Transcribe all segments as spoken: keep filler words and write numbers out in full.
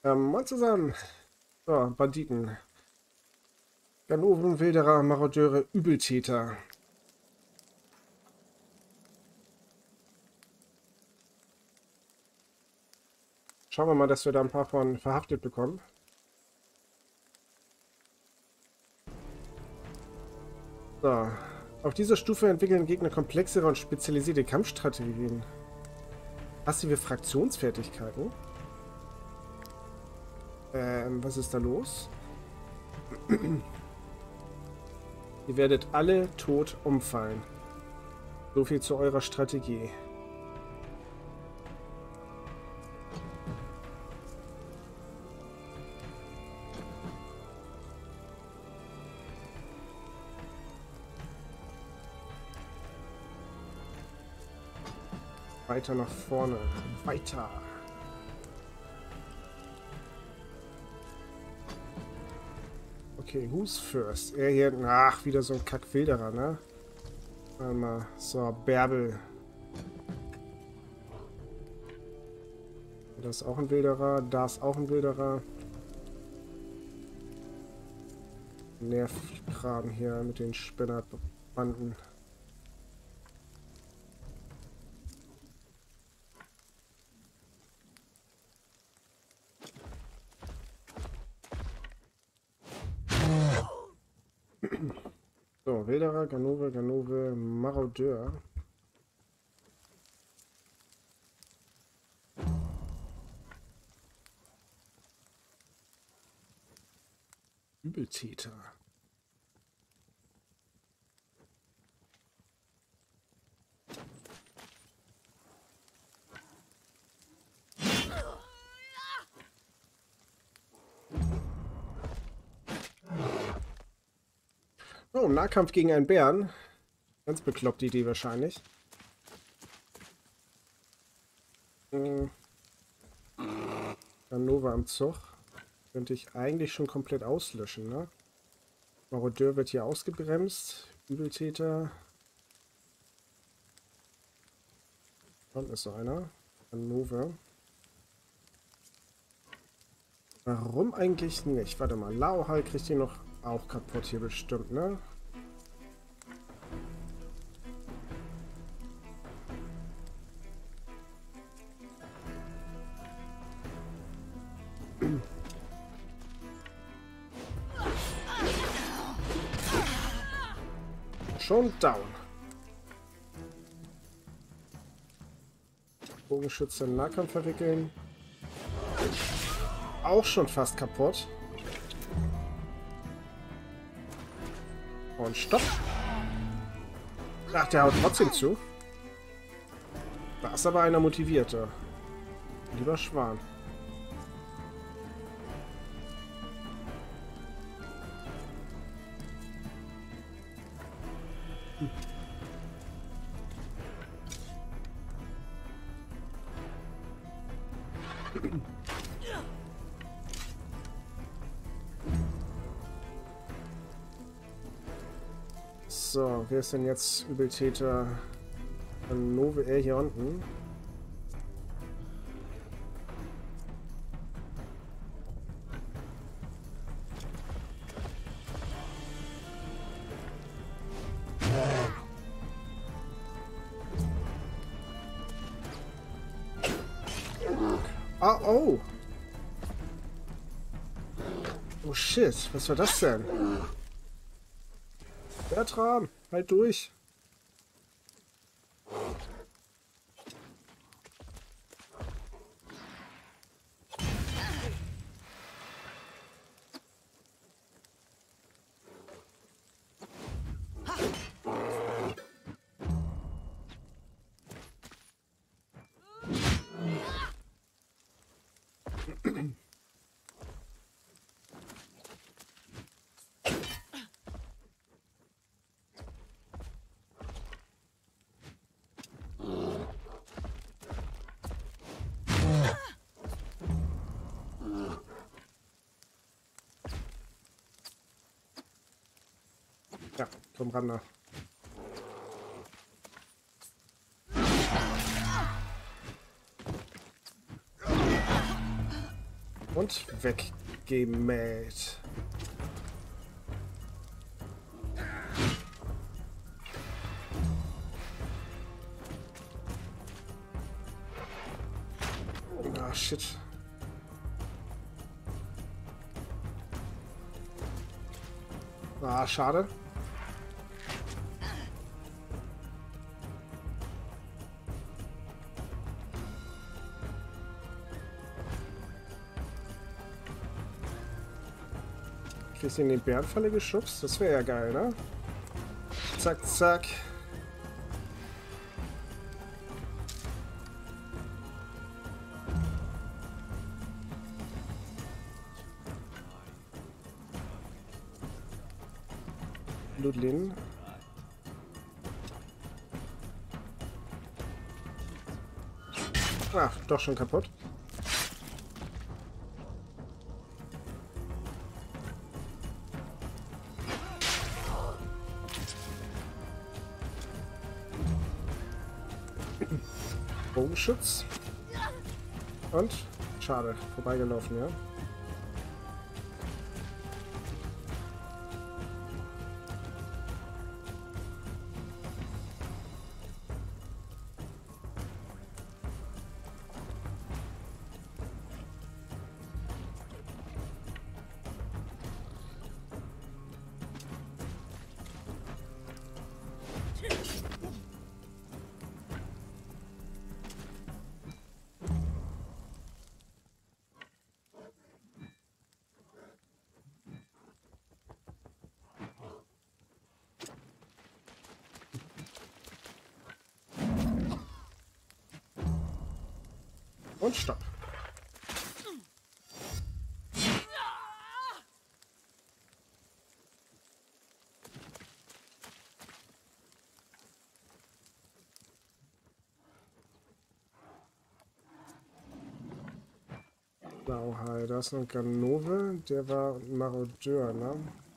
Ähm, mal zusammen. So, Banditen. Ganoven, Wilderer, Marodeure, Übeltäter. Schauen wir mal, dass wir da ein paar von verhaftet bekommen. So. Auf dieser Stufe entwickeln Gegner komplexere und spezialisierte Kampfstrategien. Passive Fraktionsfertigkeiten. Ähm, was ist da los? Ihr werdet alle tot umfallen. So viel zu eurer Strategie. Weiter nach vorne. Weiter. Okay, who's first? Er hier. Ach, wieder so ein Kack-Wilderer, ne? Warte mal. So, Bärbel. Da ist auch ein Wilderer. Da ist auch ein Wilderer. Nervkram hier mit den Spinnerbanden. So, Wilderer, Ganove, Ganove, Marodeur. Übeltäter. Oh, Nahkampf gegen einen Bären. Ganz bekloppte Idee wahrscheinlich. Hm. Ganove am Zug. Könnte ich eigentlich schon komplett auslöschen, ne? Marodeur wird hier ausgebremst. Übeltäter. Dann ist so einer. Ganove. Warum eigentlich nicht? Warte mal, Laohal kriegt hier noch auch kaputt hier bestimmt, ne? Schon down. Bogenschütze im Nahkampf verwickeln. Auch schon fast kaputt. Und stopp. Ach, der haut trotzdem zu. Da ist aber einer motivierter. Lieber Schwan. Hm. So, wer ist denn jetzt Übeltäter? Ganove, er hier unten. Ah, oh! Oh shit, was war das denn? Bertram, halt durch. Ja, komm ran nach. Und weggemäht. Ah, shit. Ah, schade. Kriegst du in die Bärenfalle geschubst? Das wäre ja geil, ne? Zack, zack. Ludlin. Ah, doch schon kaputt. Bogenschutz. Und? Schade, vorbeigelaufen, ja. Und stopp. Blauhai, da ist noch ein Ganove, der war ein Marodeur, ne?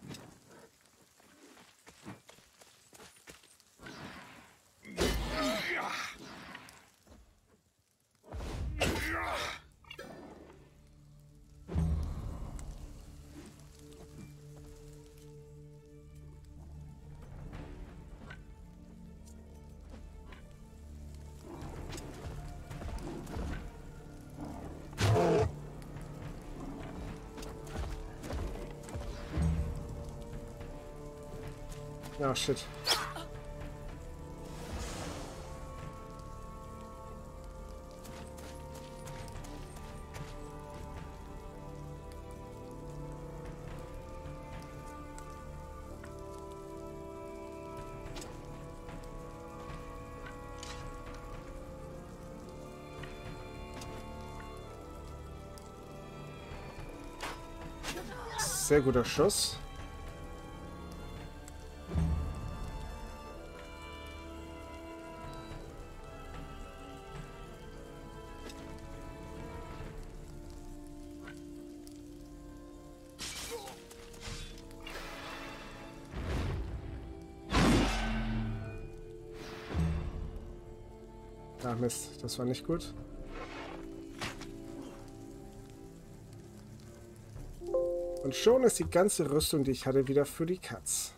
Ja, shit. Sehr guter Schuss. Ah, Mist, das war nicht gut. Und schon ist die ganze Rüstung, die ich hatte, wieder für die Katz.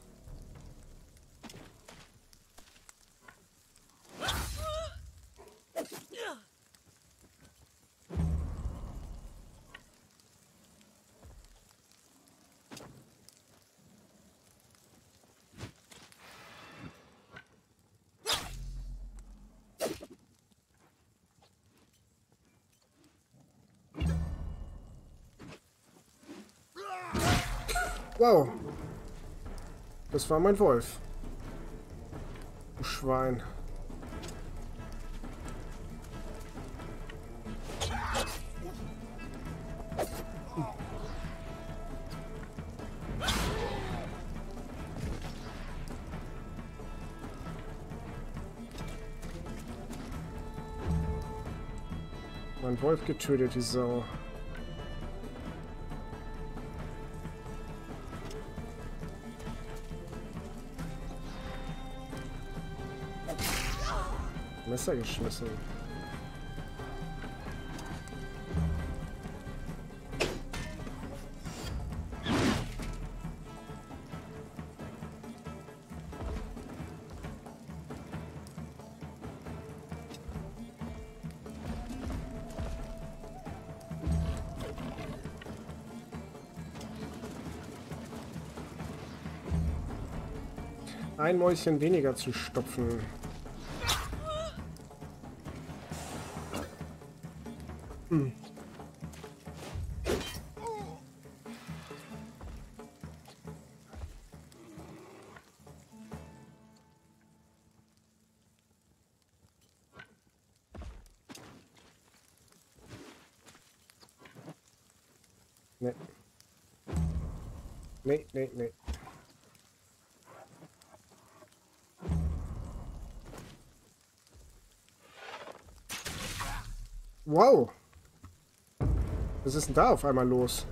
Wow. Das war mein Wolf. Du Schwein. Mein Wolf getötet, die Sau. Messer geschmissen. ein Mäuschen weniger zu stopfen. Hm. Nee. Nee, nee, nee. Wow. Was ist denn da auf einmal los?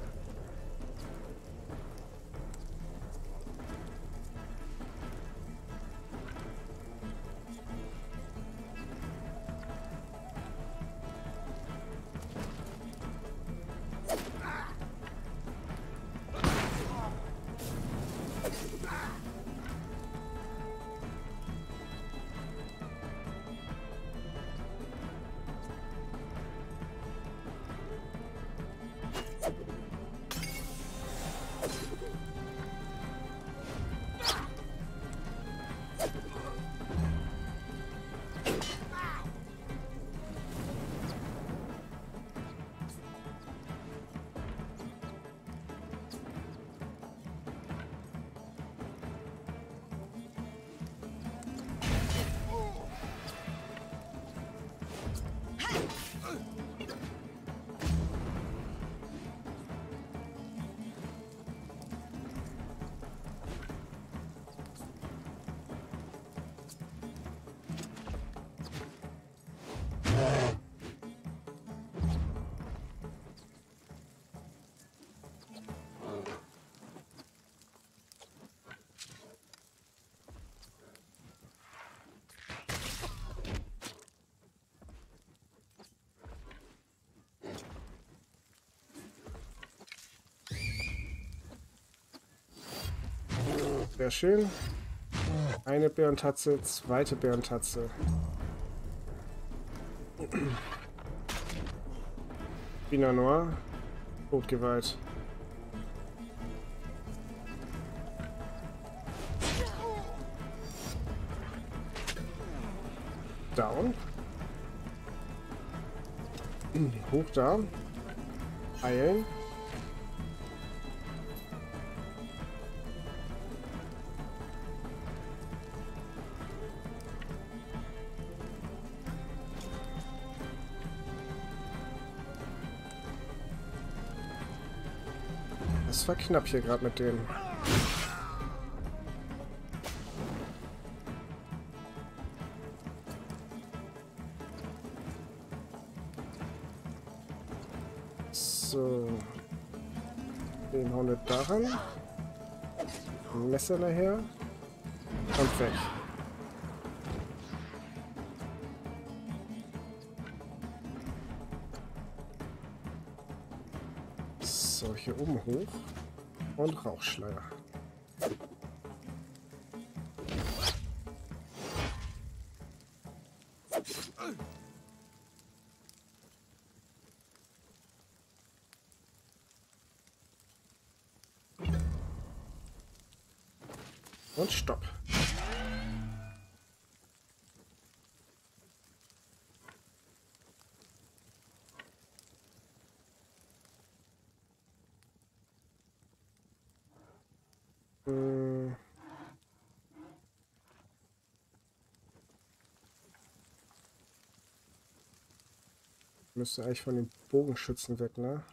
Sehr schön. Eine Bärentatze, zweite Bärentatze. Pinot Noir. Totgeweiht. Down. Hoch da. Heilen. Das war knapp hier gerade mit dem. So. Den hauen wir daran. Ein Messer nachher. Und weg. So, hier oben hoch. Und Rauchschleier. Und Stopp. Hm. Müsste eigentlich von den Bogenschützen weg, ne?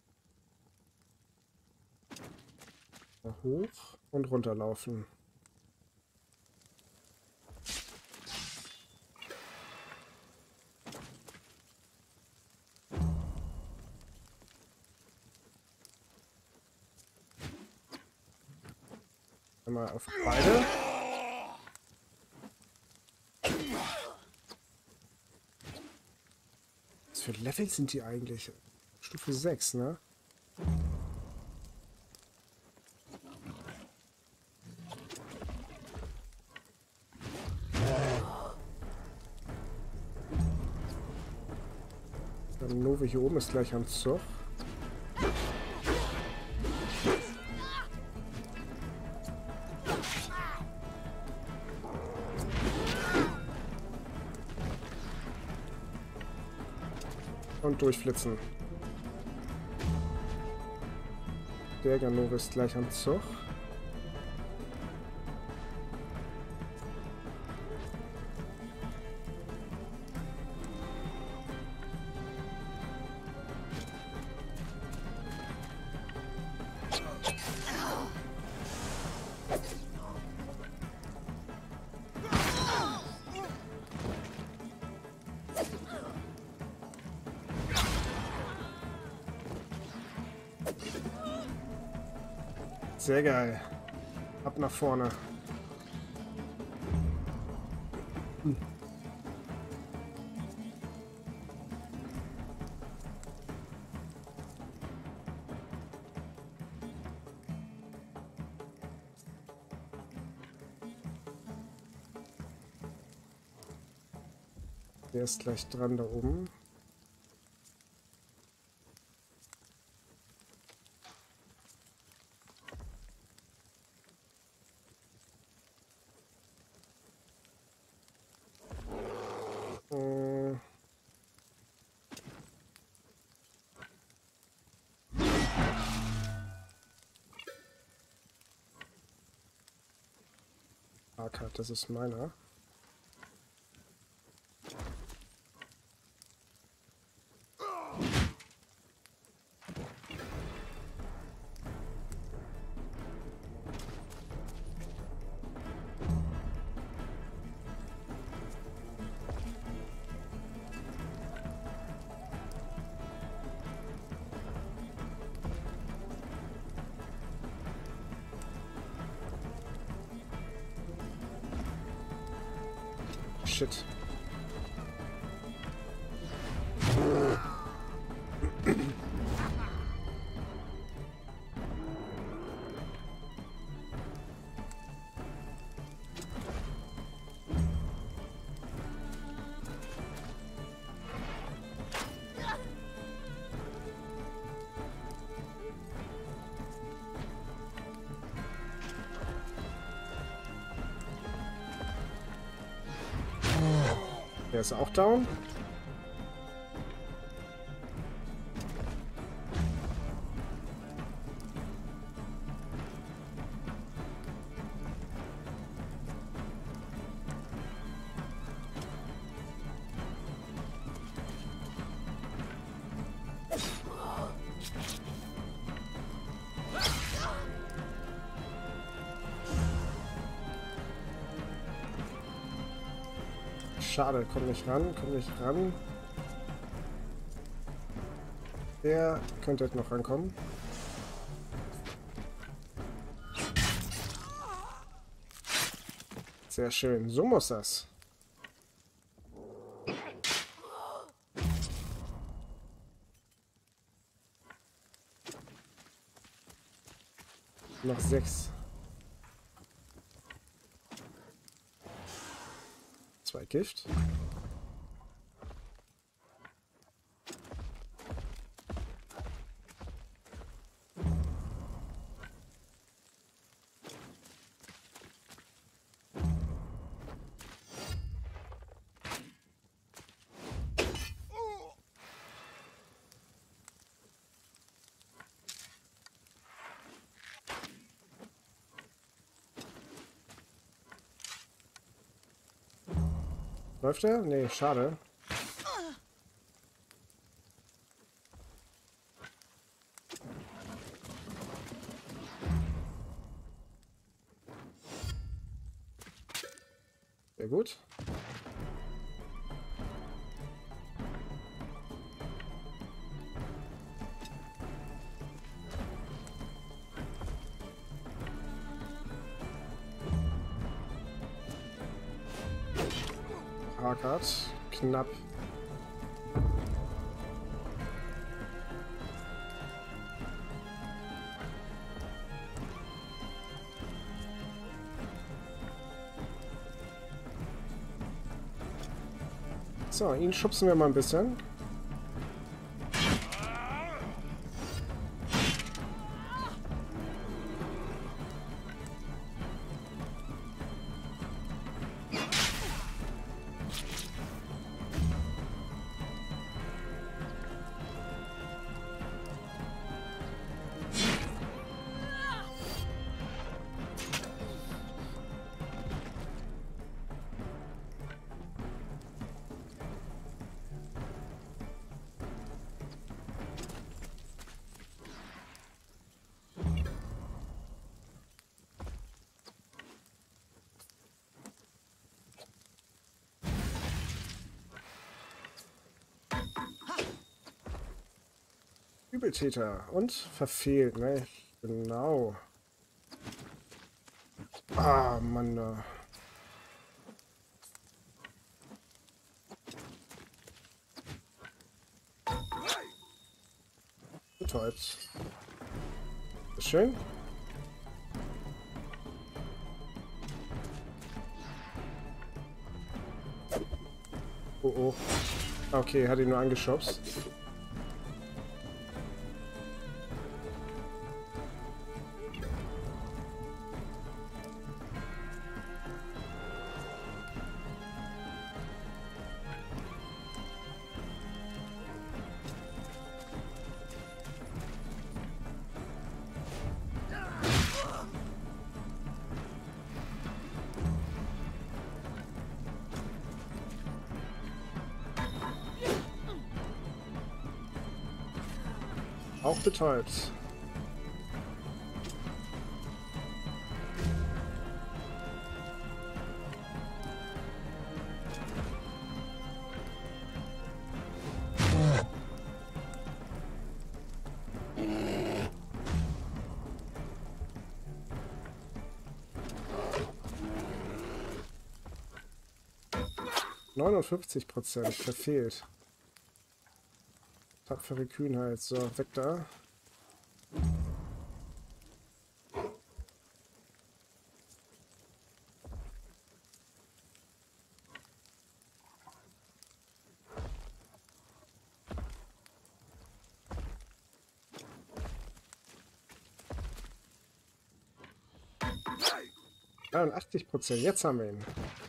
Mal hoch und runterlaufen. Einmal auf beide. Was für Level sind die eigentlich? Stufe sechs, ne? Der Nove hier oben ist gleich am Zug. Und durchflitzen. Der Ganove ist gleich am Zug. Sehr geil. Ab nach vorne. Hm. Der ist gleich dran da oben. Arcade, das ist meiner. Shit. Der ist auch down. Schade, komm nicht ran, komm nicht ran. Der könnte jetzt noch rankommen. Sehr schön, so muss das. Noch sechs. Zwei Gift. Läuft er? Nee, schade. Sehr gut. Arcade, knapp. So, ihn schubsen wir mal ein bisschen. Übeltäter. Und verfehlt, ne? Genau. Ah, Mann. Da. Betäubt. Schön. Oh, oh. Okay, hat ihn nur angeschubst. Auch betäubt. neunundfünfzig Prozent verfehlt. Tapfere Kühnheit. So, weg da. einundachtzig Prozent. Jetzt haben wir ihn.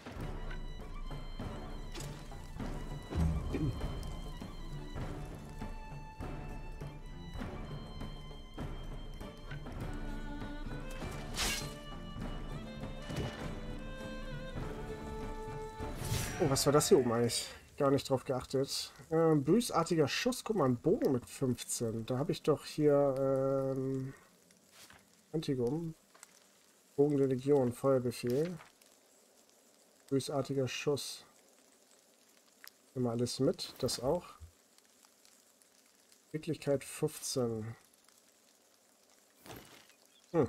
Oh, was war das hier oben eigentlich? Gar nicht drauf geachtet. Äh, bösartiger Schuss. Guck mal, ein Bogen mit fünfzehn. Da habe ich doch hier ähm, Antigum. Bogen der Legion, Feuerbefehl. Bösartiger Schuss. Nehmen wir alles mit. Das auch. Wirklichkeit fünfzehn. Hm.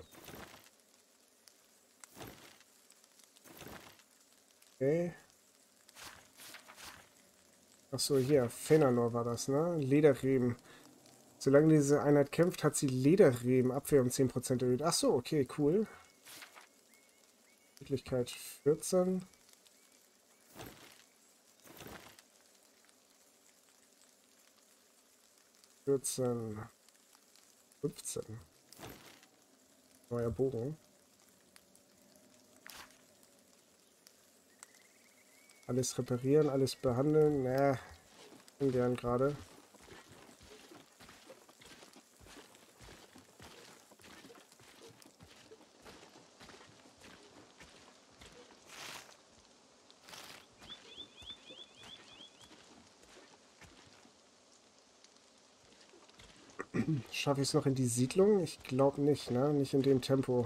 Okay. Achso, hier, Fenanor war das, ne? Lederriemen. Solange diese Einheit kämpft, hat sie Lederriemen. Abwehr um zehn Prozent erhöht. Achso, okay, cool. Wirklichkeit vierzehn. vierzehn. fünfzehn. Neuer Bogen. Alles reparieren, alles behandeln. Ne, ungern gerade. Schaffe ich es noch in die Siedlung? Ich glaube nicht, ne? Nicht in dem Tempo.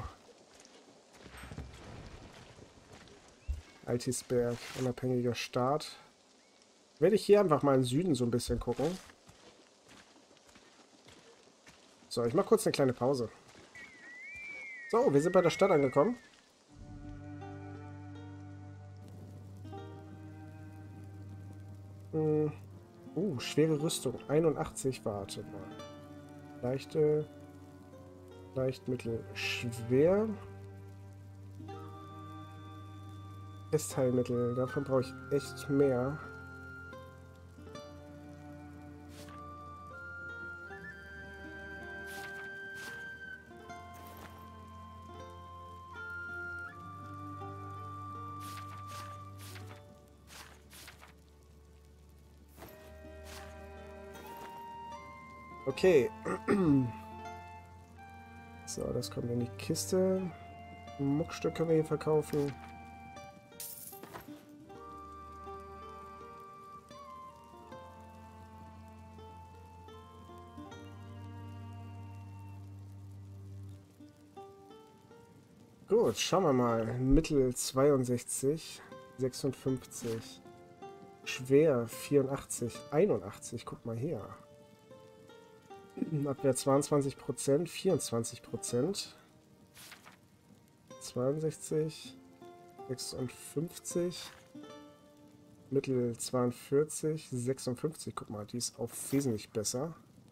Altisberg, unabhängiger Staat. Werde ich hier einfach mal im Süden so ein bisschen gucken. So, ich mache kurz eine kleine Pause. So, wir sind bei der Stadt angekommen. Hm. Uh, schwere Rüstung. einundachtzig, warte mal. Leichte, leicht, mittel, schwer. Festheilmittel, davon brauche ich echt mehr. Okay. So, das kommt in die Kiste. Muckstück können wir hier verkaufen. Gut, schauen wir mal. Mittel zweiundsechzig, sechsundfünfzig. Schwer vierundachtzig, einundachtzig. Guck mal hier. Abwehr zweiundzwanzig Prozent, vierundzwanzig Prozent. zweiundsechzig, sechsundfünfzig. Mittel zweiundvierzig, sechsundfünfzig. Guck mal, die ist auch wesentlich besser.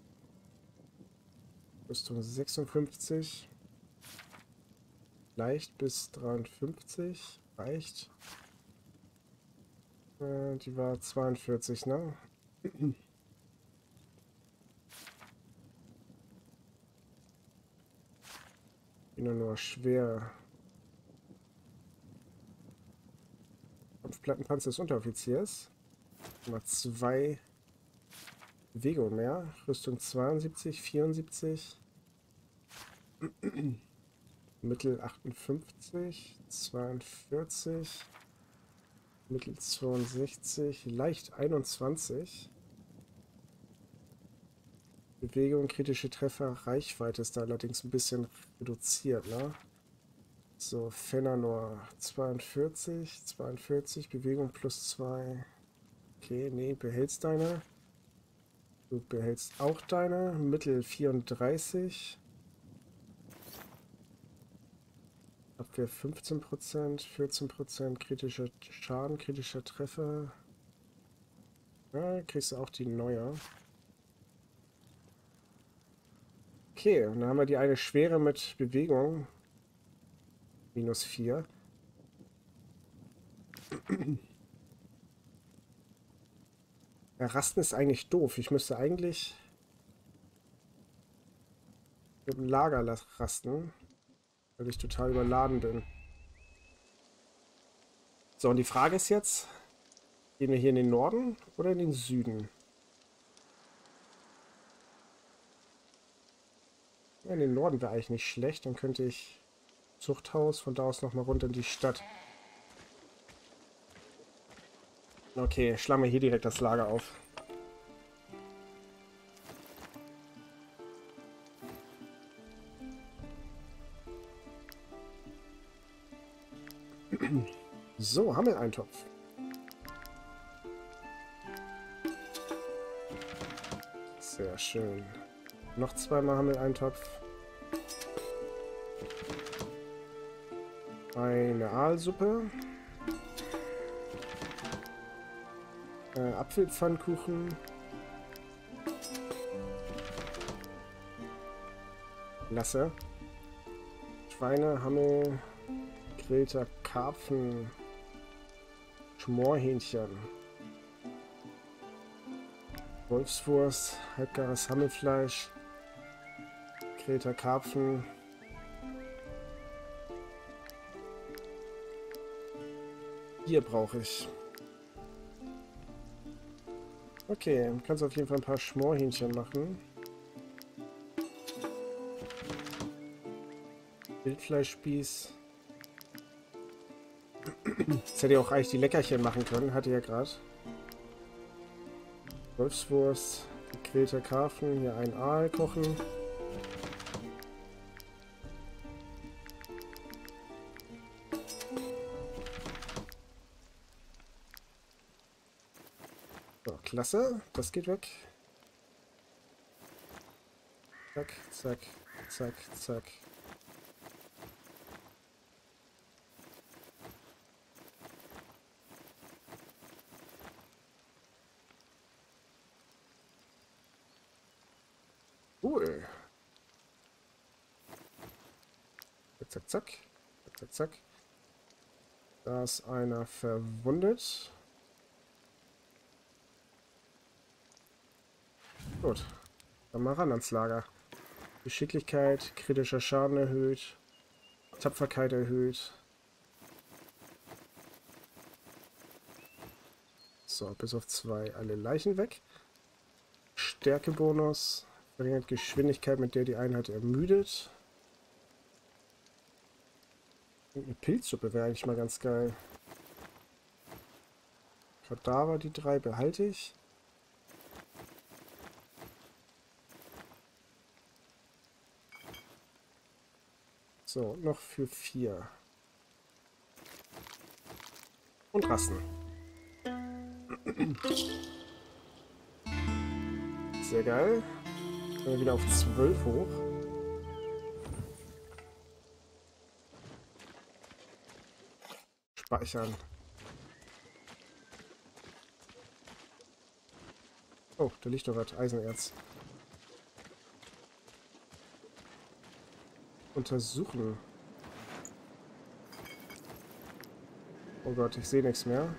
Rüstung sechsundfünfzig. Leicht bis dreiundfünfzig. Reicht. Äh, die war zweiundvierzig, ne? Bin nur, nur schwer. Kampfplattenpanzer des Unteroffiziers. Mal zwei Bewegung mehr. Rüstung zweiundsiebzig, vierundsiebzig. Mittel achtundfünfzig, zweiundvierzig. Mittel zweiundsechzig, leicht einundzwanzig. Bewegung, kritische Treffer, Reichweite ist da allerdings ein bisschen reduziert, ne? So, Fenanor zweiundvierzig, zweiundvierzig, Bewegung plus zwei. Okay, nee, behältst deine. Du behältst auch deine. Mittel vierunddreißig. Abwehr fünfzehn Prozent, vierzehn Prozent, kritischer Schaden, kritischer Treffer. Ja, kriegst du auch die neue. Okay, und dann haben wir die eine Schwere mit Bewegung. Minus vier. Ja, Rasten ist eigentlich doof. Ich müsste eigentlich mit dem Lager rasten, weil ich total überladen bin. So, und die Frage ist jetzt, gehen wir hier in den Norden oder in den Süden? Ja, in den Norden wäre eigentlich nicht schlecht. Dann könnte ich Zuchthaus von da aus nochmal runter in die Stadt. Okay, schlagen wir hier direkt das Lager auf. So, Hammel-Eintopf. Sehr schön. Noch zweimal Hammel-Eintopf. Eine Aalsuppe. Äh, Apfelpfannkuchen. Lasse. Schweine, Hammel, gegrillter Karpfen. Schmorhähnchen. Wolfswurst, halbgares Hammelfleisch. Gegrillter Karpfen. Hier brauche ich. Okay, du kannst auf jeden Fall ein paar Schmorhähnchen machen. Wildfleischspieß. Jetzt hätte ich auch eigentlich die Leckerchen machen können, hatte ja gerade. Wolfswurst, gegrillter Karpfen, hier ein Aal kochen. So, klasse, das geht weg. Zack, zack, zack, zack. Cool. Zack, zack, zack, zack. Da ist einer verwundet. Gut, dann mal ran ans Lager. Geschicklichkeit, kritischer Schaden erhöht, Tapferkeit erhöht. So, bis auf zwei alle Leichen weg. Stärkebonus, verringert Geschwindigkeit, mit der die Einheit ermüdet. Und eine Pilzsuppe wäre eigentlich mal ganz geil. Kadaver, die drei behalte ich. So, noch für vier. Und rasten. Sehr geil. Äh, wieder auf zwölf hoch. Speichern. Oh, da liegt doch was. Eisenerz. Untersuchen. Oh Gott, ich sehe nichts mehr.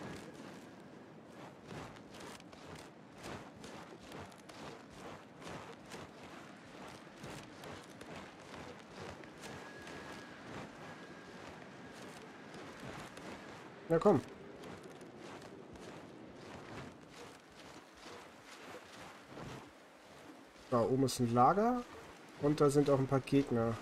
Na komm. Da oben ist ein Lager und da sind auch ein paar Gegner.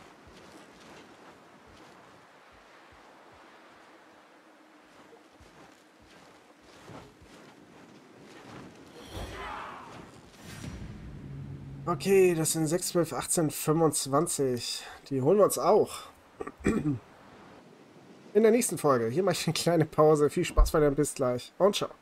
Okay, das sind sechs, zwölf, achtzehn, fünfundzwanzig. Die holen wir uns auch. In der nächsten Folge. Hier mache ich eine kleine Pause. Viel Spaß weiter, bis gleich und ciao.